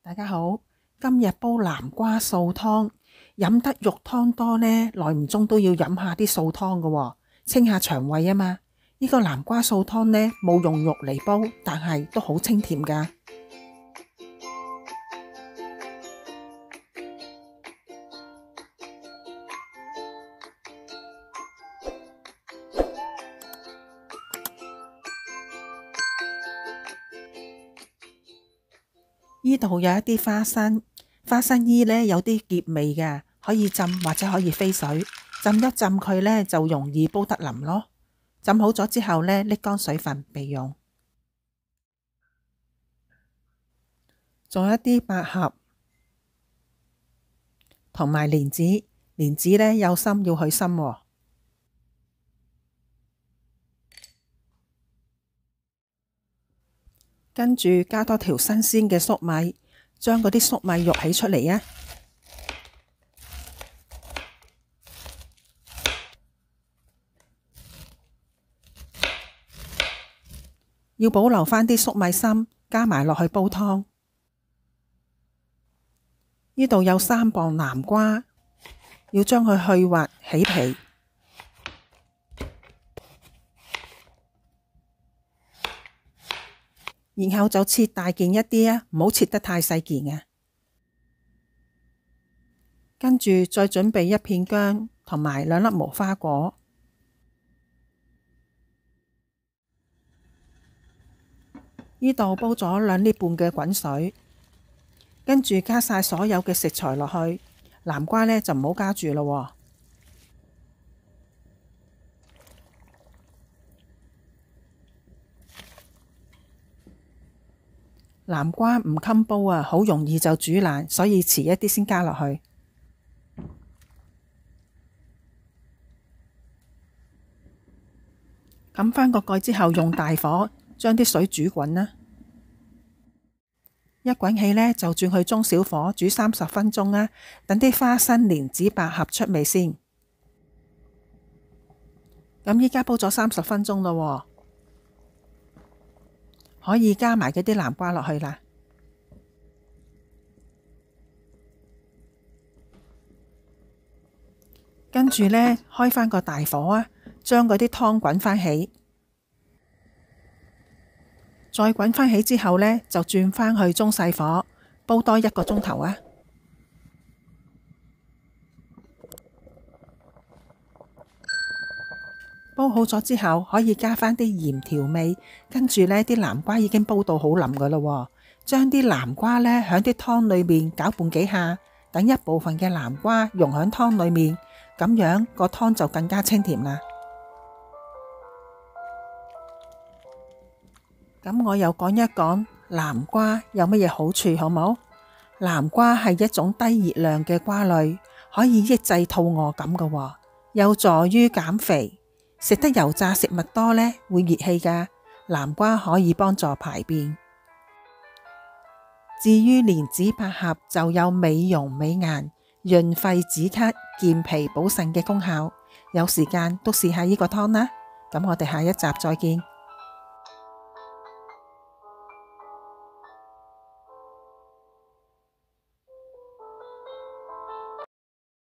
大家好，今日煲南瓜素湯，飲得肉湯多呢，耐唔中都要飲下啲素湯㗎喎，清下腸胃啊嘛。呢個南瓜素湯呢，冇用肉嚟煲，但係都好清甜㗎。呢度有一啲花生，花生衣呢有啲澀味嘅，可以浸或者可以飛水，浸一浸佢呢就容易煲得腍咯。浸好咗之後呢，瀝乾水分備用。仲有一啲百合同埋蓮子，蓮子呢有心要去心喎。跟住加多條新鮮嘅粟米，將嗰啲粟米肉起出嚟啊！要保留返啲粟米芯，加埋落去煲湯。呢度有3磅南瓜，要將佢去核起皮。然後就切大件一啲啊，唔好切得太細件嘅。跟住再準備1片薑同埋2粒無花果。呢度煲咗2列半嘅滾水，跟住加晒所有嘅食材落去。南瓜呢就唔好加住咯。南瓜唔襟煲啊，好容易就煮爛，所以遲一啲先加落去。冚返個蓋之後，用大火將啲水煮滾啦。一滾起呢，就轉去中小火煮30分鐘啊，等啲花生、蓮子、百合出味先。咁依家煲咗30分鐘咯。可以加埋嗰啲南瓜落去啦，跟住呢，開返個大火啊，將嗰啲湯滾返起，再滾返起之後呢，就轉返去中細火煲多1個鐘頭啊。煲好咗之後，可以加返啲鹽調味，跟住呢啲南瓜已經煲到好腍噶啦，將啲南瓜呢響啲湯裏面攪拌幾下，等一部分嘅南瓜溶響湯裏面，咁樣個湯就更加清甜啦。咁我又講一講南瓜有乜嘢好處好冇？南瓜係一種低熱量嘅瓜類，可以抑制肚餓感噶，有助於減肥。食得油炸食物多呢，會熱氣㗎。南瓜可以幫助排便。至於蓮子、百合就有美容美顏、潤肺止咳、健脾補腎嘅功效。有時間都試下呢個湯啦。咁我哋下一集再見。